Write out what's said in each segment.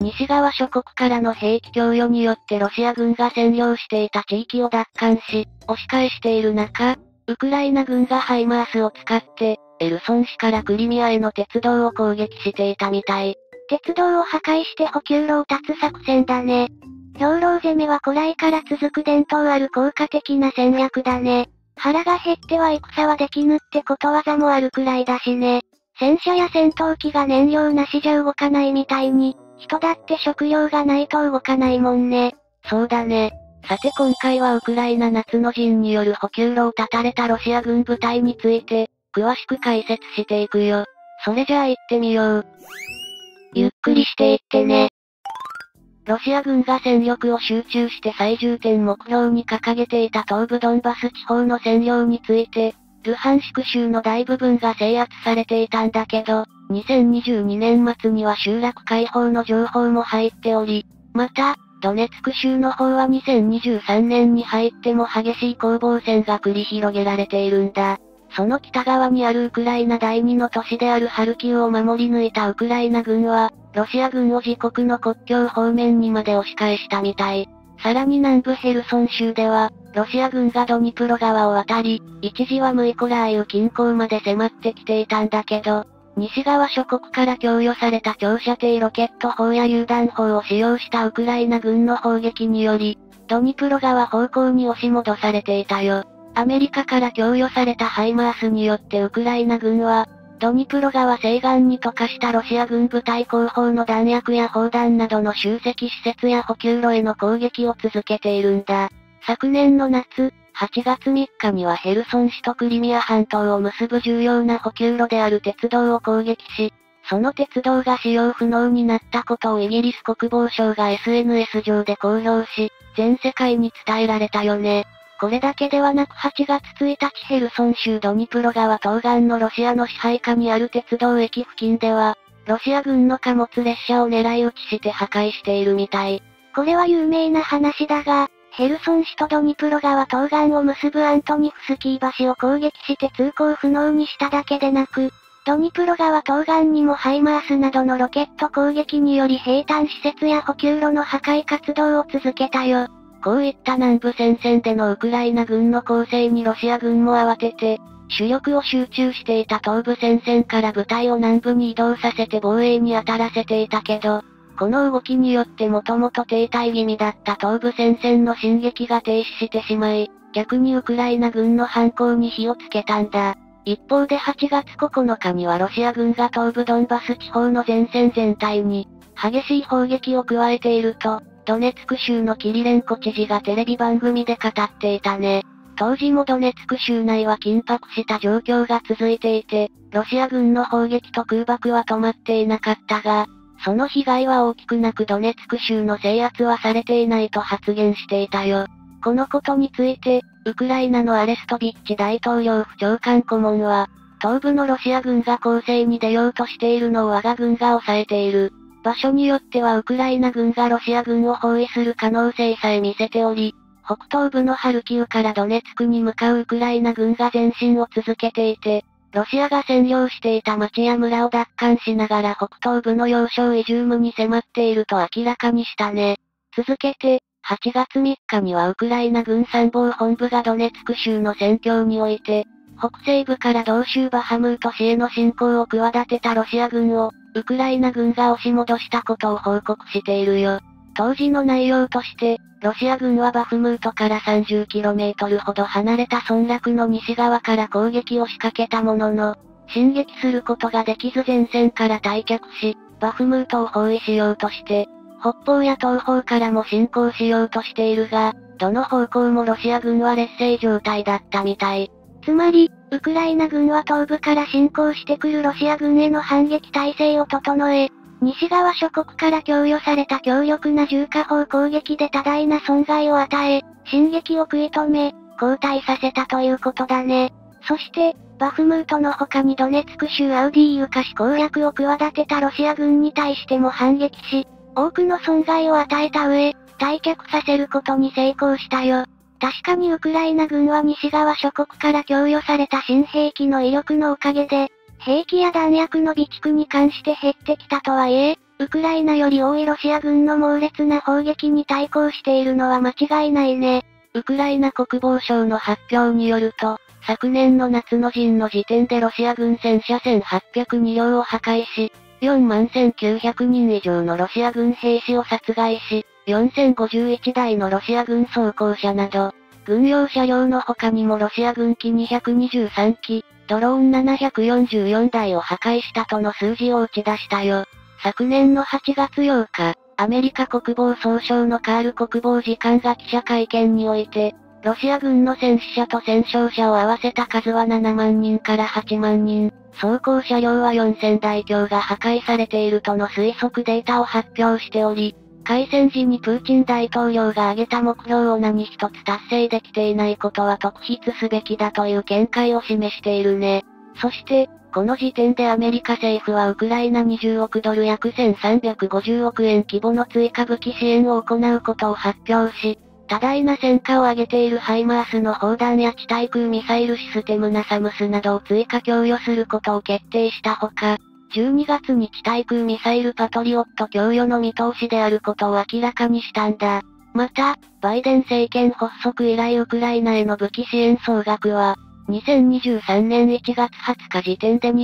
西側諸国からの兵器供与によってロシア軍が占領していた地域を奪還し、押し返している中、ウクライナ軍がハイマースを使って、エルソン市からクリミアへの鉄道を攻撃していたみたい。 鉄道を破壊して補給路を断つ作戦だね。兵糧攻めは古来から続く伝統ある効果的な戦略だね。腹が減っては戦はできぬってことわざもあるくらいだしね。戦車や戦闘機が燃料なしじゃ動かないみたいに、人だって食料がないと動かないもんね。 そうだね。さて今回はウクライナ夏の陣による補給路を断たれたロシア軍部隊について、詳しく解説していくよ。それじゃあ行ってみよう。ゆっくりしていってね。ロシア軍が戦力を集中して最重点目標に掲げていた東部ドンバス地方の占領について、ルハンシク州の大部分が制圧されていたんだけど、2022年末には集落解放の情報も入っており、また、ドネツク州の方は2023年に入っても激しい攻防戦が繰り広げられているんだ。その北側にあるウクライナ第2の都市であるハルキウを守り抜いたウクライナ軍は、ロシア軍を自国の国境方面にまで押し返したみたい。さらに南部ヘルソン州では、ロシア軍がドニプロ川を渡り、一時はムイコラーイウ近郊まで迫ってきていたんだけど、西側諸国から供与された長射程ロケット砲や榴弾砲を使用したウクライナ軍の砲撃により、ドニプロ川方向に押し戻されていたよ。アメリカから供与されたハイマースによってウクライナ軍は、ドニプロ川西岸に溶かしたロシア軍部隊後方の弾薬や砲弾などの集積施設や補給路への攻撃を続けているんだ。昨年の夏、8月3日にはヘルソン市とクリミア半島を結ぶ重要な補給路である鉄道を攻撃し、その鉄道が使用不能になったことをイギリス国防省が SNS 上で公表し、全世界に伝えられたよね。これだけではなく8月1日ヘルソン州ドニプロ川東岸のロシアの支配下にある鉄道駅付近では、ロシア軍の貨物列車を狙い撃ちして破壊しているみたい。 これは有名な話だが、ヘルソン市とドニプロ川東岸を結ぶアントニフスキー橋を攻撃して通行不能にしただけでなく、ドニプロ川東岸にもハイマースなどのロケット攻撃により兵站施設や補給路の破壊活動を続けたよ。 こういった南部戦線でのウクライナ軍の攻勢にロシア軍も慌てて、主力を集中していた東部戦線から部隊を南部に移動させて防衛に当たらせていたけど、この動きによってもともと停滞気味だった東部戦線の進撃が停止してしまい、逆にウクライナ軍の反攻に火をつけたんだ。一方で8月9日にはロシア軍が東部ドンバス地方の前線全体に、激しい砲撃を加えていると、ドネツク州のキリレンコ知事がテレビ番組で語っていたね。当時もドネツク州内は緊迫した状況が続いていて、ロシア軍の砲撃と空爆は止まっていなかったが、その被害は大きくなくドネツク州の制圧はされていないと発言していたよ。このことについて、ウクライナのアレストビッチ大統領府長官顧問は、東部のロシア軍が攻勢に出ようとしているのを我が軍が抑えている。場所によってはウクライナ軍がロシア軍を包囲する可能性さえ見せており、北東部のハルキウからドネツクに向かうウクライナ軍が前進を続けていて、ロシアが占領していた町や村を奪還しながら北東部の要衝イジュームに迫っていると明らかにしたね。続けて、8月3日にはウクライナ軍参謀本部がドネツク州の戦況において、北西部から同州バハムート市への侵攻を企てたロシア軍を、ウクライナ軍が押し戻したことを報告しているよ。当時の内容として、ロシア軍はバフムートから 30km ほど離れた村落の西側から攻撃を仕掛けたものの、進撃することができず前線から退却し、バフムートを包囲しようとして、北方や東方からも侵攻しようとしているが、どの方向もロシア軍は劣勢状態だったみたい。 つまり、ウクライナ軍は東部から侵攻してくるロシア軍への反撃態勢を整え、西側諸国から供与された強力な重火砲攻撃で多大な損害を与え、進撃を食い止め、後退させたということだね。そして、バフムートの他にドネツク州アウディーユカ市攻略を企てたロシア軍に対しても反撃し、多くの損害を与えた上、退却させることに成功したよ。確かにウクライナ軍は西側諸国から供与された新兵器の威力のおかげで、兵器や弾薬の備蓄に関して減ってきたとはいえ、 ウクライナより多いロシア軍の猛烈な砲撃に対抗しているのは間違いないね。 ウクライナ国防省の発表によると、昨年の夏の陣の時点でロシア軍戦車1802両を破壊し、41900人以上のロシア軍兵士を殺害し、4051台のロシア軍装甲車など、軍用車両の他にもロシア軍機223機、ドローン744台を破壊したとの数字を打ち出したよ。昨年の8月8日、アメリカ国防総省のカール国防次官が記者会見において、ロシア軍の戦死者と戦傷者を合わせた数は7万人から8万人、装甲車両は4000台強が破壊されているとの推測データを発表しており、開戦時にプーチン大統領が挙げた目標を何一つ達成できていないことは特筆すべきだという見解を示しているね。そして、この時点でアメリカ政府はウクライナ20億ドル約1350億円規模の追加武器支援を行うことを発表し、多大な戦果を上げているハイマースの砲弾や地対空ミサイルシステムナサムスなどを追加供与することを決定したほか、12月に地対空ミサイルパトリオット供与の見通しであることを明らかにしたんだ。また、バイデン政権発足以来ウクライナへの武器支援総額は、2023年1月20日時点で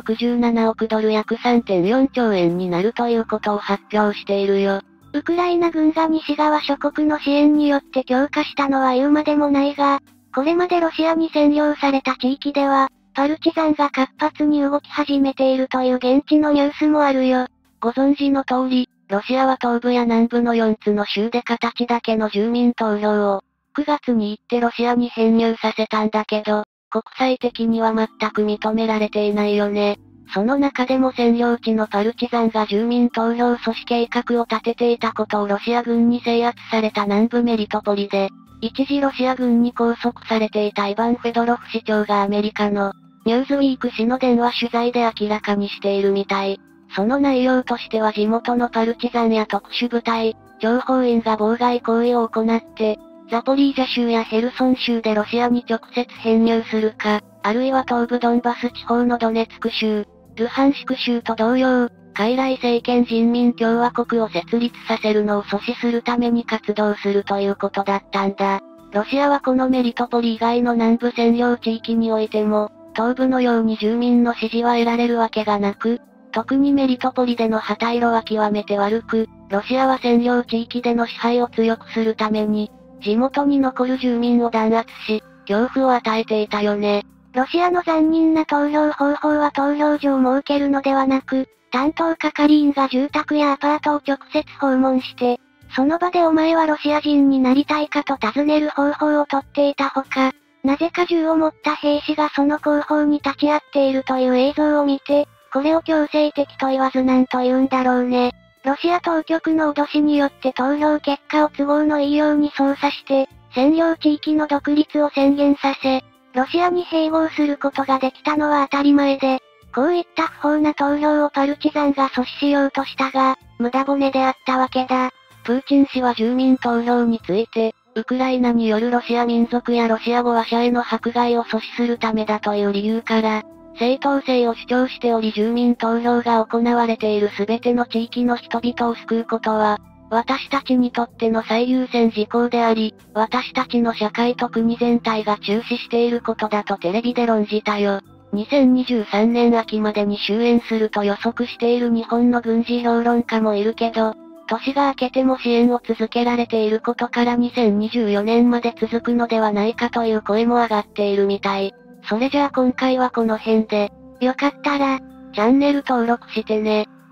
267億ドル約 3.4 兆円になるということを発表しているよ。 ウクライナ軍が西側諸国の支援によって強化したのは言うまでもないが、これまでロシアに占領された地域では、パルチザンが活発に動き始めているという現地のニュースもあるよ。 ご存知の通り、ロシアは東部や南部の4つの州で形だけの住民投票を、9月に行ってロシアに編入させたんだけど、国際的には全く認められていないよね。その中でも占領地のパルチザンが住民投票阻止計画を立てていたことをロシア軍に制圧された南部メリトポリで、一時ロシア軍に拘束されていたイバン・フェドロフ市長がアメリカのニューズウィーク紙の電話取材で明らかにしているみたい。その内容としては地元のパルチザンや特殊部隊、諜報員が妨害行為を行って、ザポリージャ州やヘルソン州でロシアに直接編入するか、あるいは東部ドンバス地方のドネツク州、ルハンシク州と同様、傀儡政権人民共和国を設立させるのを阻止するために活動するということだったんだ。ロシアはこのメリトポリ以外の南部占領地域においても、東部のように住民の支持は得られるわけがなく、特にメリトポリでの旗色は極めて悪く、ロシアは占領地域での支配を強くするために、地元に残る住民を弾圧し、恐怖を与えていたよね。 ロシアの残忍な投票方法は投票所を設けるのではなく、担当係員が住宅やアパートを直接訪問して、その場でお前はロシア人になりたいかと尋ねる方法をとっていたほか、なぜか銃を持った兵士がその後方に立ち会っているという映像を見て、これを強制的と言わずなんと言うんだろうね。ロシア当局の脅しによって投票結果を都合のいいように操作して、占領地域の独立を宣言させ、ロシアに併合することができたのは当たり前で、こういった不法な投票をパルチザンが阻止しようとしたが、無駄骨であったわけだ。 プーチン氏は住民投票について、ウクライナによるロシア民族やロシア語話者への迫害を阻止するためだという理由から、正当性を主張しており住民投票が行われている全ての地域の人々を救うことは、私たちにとっての最優先事項であり、私たちの社会と国全体が注視していることだとテレビで論じたよ。2023年秋までに終焉すると予測している日本の軍事評論家もいるけど、年が明けても支援を続けられていることから2024年まで続くのではないかという声も上がっているみたい。それじゃあ今回はこの辺で、 よかったら、 チャンネル登録してね。